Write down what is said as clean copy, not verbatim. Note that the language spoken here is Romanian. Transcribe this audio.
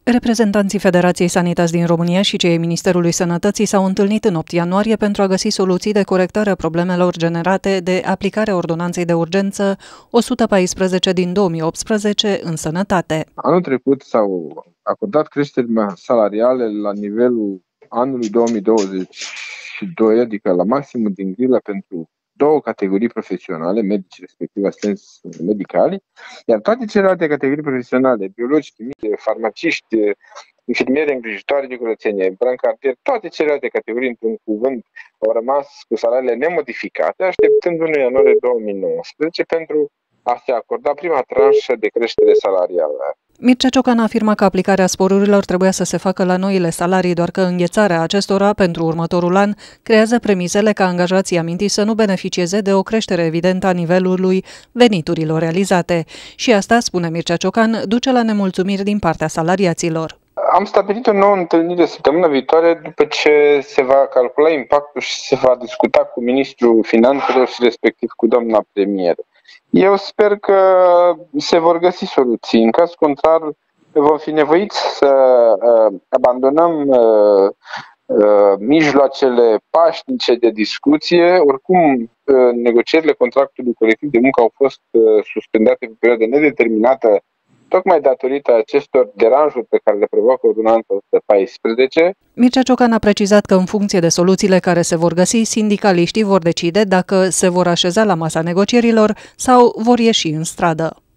Reprezentanții Federației Sanități din România și cei ai Ministerului Sănătății s-au întâlnit în 8 ianuarie pentru a găsi soluții de corectare a problemelor generate de aplicarea ordonanței de urgență 114 din 2018 în sănătate. Anul trecut s-au acordat creșteri salariale la nivelul anului 2022, adică la maximul din grilă pentru două categorii profesionale, medici respectiv asistenți medicali, iar toate celelalte categorii profesionale, biologi, chimici, farmaciști, infirmieri, îngrijitoare de curățenie, brancardieri, toate celelalte categorii, într-un cuvânt, au rămas cu salariile nemodificate, așteptând 1 ianuarie 2019 pentru a se acorda prima tranșă de creștere salarială. Mircea Ciocan afirmă că aplicarea sporurilor trebuia să se facă la noile salarii, doar că înghețarea acestora pentru următorul an creează premisele ca angajații amintiți să nu beneficieze de o creștere evidentă a nivelului veniturilor realizate. Și asta, spune Mircea Ciocan, duce la nemulțumiri din partea salariaților. Am stabilit o nouă întâlnire săptămâna viitoare după ce se va calcula impactul și se va discuta cu ministrul finanțelor și respectiv cu doamna premier. Eu sper că se vor găsi soluții. În caz contrar, vom fi nevoiți să abandonăm mijloacele pașnice de discuție. Oricum, negocierile contractului colectiv de muncă au fost suspendate pe perioadă nedeterminată, tocmai datorită acestor deranjuri pe care le provoacă ordonanța 114. Mircea Ciocan a precizat că în funcție de soluțiile care se vor găsi, sindicaliștii vor decide dacă se vor așeza la masa negocierilor sau vor ieși în stradă.